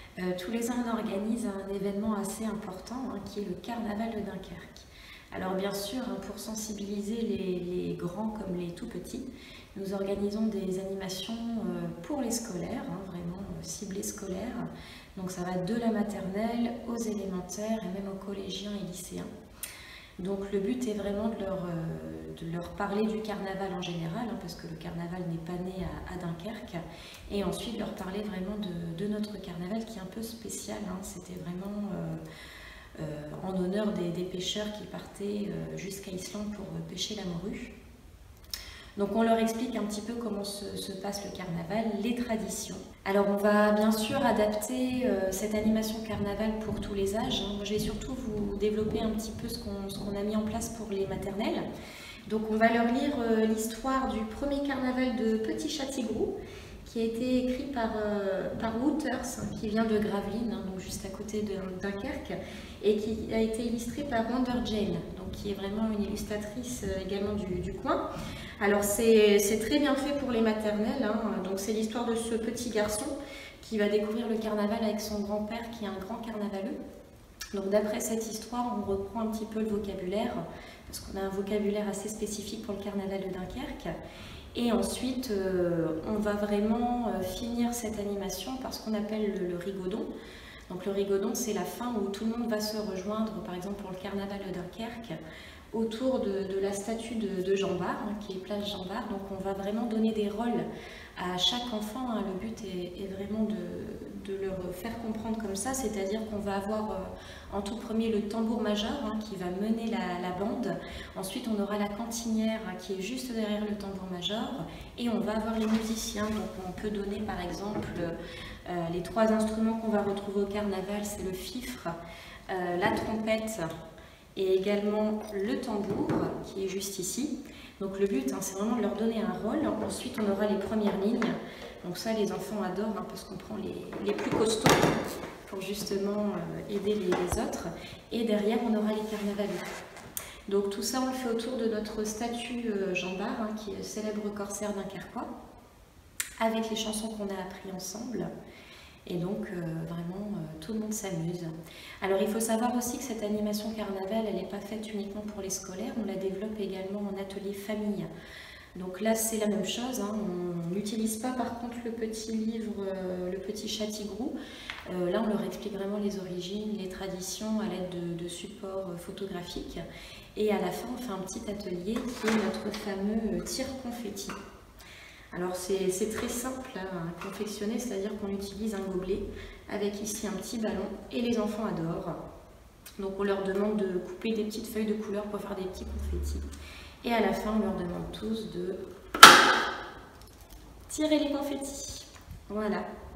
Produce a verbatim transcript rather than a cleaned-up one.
Euh, tous les ans, on organise un événement assez important hein, qui est le Carnaval de Dunkerque. Alors bien sûr, hein, pour sensibiliser les, les grands comme les tout petits, nous organisons des animations euh, pour les scolaires, hein, vraiment euh, ciblées scolaires. Donc ça va de la maternelle aux élémentaires et même aux collégiens et lycéens. Donc le but est vraiment de leur, euh, de leur parler du carnaval en général, hein, parce que le carnaval n'est pas né à, à Dunkerque, et ensuite leur parler vraiment de, de notre carnaval qui est un peu spécial. Hein. C'était vraiment euh, euh, en honneur des, des pêcheurs qui partaient euh, jusqu'à Islande pour euh, pêcher la morue. Donc on leur explique un petit peu comment se, se passe le carnaval, les traditions. Alors on va bien sûr adapter euh, cette animation carnaval pour tous les âges. Moi je vais surtout vous développer un petit peu ce qu'on ce qu'on a mis en place pour les maternelles. Donc on va leur lire euh, l'histoire du premier carnaval de Petit Châtigrou, qui a été écrit par, euh, par Wouters, hein, qui vient de Gravelines, hein, donc juste à côté de Dunkerque, et qui a été illustré par Wonder Jane, donc qui est vraiment une illustratrice euh, également du, du coin. Alors c'est très bien fait pour les maternelles, hein, donc c'est l'histoire de ce petit garçon qui va découvrir le carnaval avec son grand-père qui est un grand carnavaleux. Donc d'après cette histoire, on reprend un petit peu le vocabulaire, parce qu'on a un vocabulaire assez spécifique pour le carnaval de Dunkerque. Et ensuite, euh, on va vraiment euh, finir cette animation par ce qu'on appelle le, le rigodon. Donc le rigodon, c'est la fin où tout le monde va se rejoindre, par exemple pour le carnaval de Dunkerque, autour de, de la statue de, de Jean Bart, hein, qui est place Jean Bart. Donc on va vraiment donner des rôles à chaque enfant. Hein. Le but est, est vraiment de, de leur faire comprendre comme ça, c'est-à-dire qu'on va avoir euh, en tout premier le tambour majeur hein, qui va mener la, la bande. Ensuite on aura la cantinière hein, qui est juste derrière le tambour majeur, et on va avoir les musiciens. Donc on peut donner par exemple euh, les trois instruments qu'on va retrouver au carnaval, c'est le fifre, euh, la trompette, et également le tambour qui est juste ici. Donc le but, hein, c'est vraiment de leur donner un rôle. Ensuite, on aura les premières lignes. Donc ça, les enfants adorent hein, parce qu'on prend les, les plus costauds pour justement euh, aider les, les autres. Et derrière, on aura les carnavaleux. Donc tout ça, on le fait autour de notre statue euh, Jean Bart, hein, qui est le célèbre corsaire dunkerquois, avec les chansons qu'on a apprises ensemble. Et donc, euh, vraiment, euh, tout le monde s'amuse. Alors, il faut savoir aussi que cette animation carnaval, elle n'est pas faite uniquement pour les scolaires, on la développe également en atelier famille. Donc là, c'est la même chose, hein. On n'utilise pas par contre le petit livre, euh, le petit Châtigrou. Euh, là, on leur explique vraiment les origines, les traditions à l'aide de, de supports photographiques. Et à la fin, on fait un petit atelier qui est notre fameux tir confetti. Alors c'est très simple hein, à confectionner, c'est-à-dire qu'on utilise un gobelet avec ici un petit ballon et les enfants adorent. Donc on leur demande de couper des petites feuilles de couleur pour faire des petits confettis. Et à la fin, on leur demande tous de tirer les confettis. Voilà.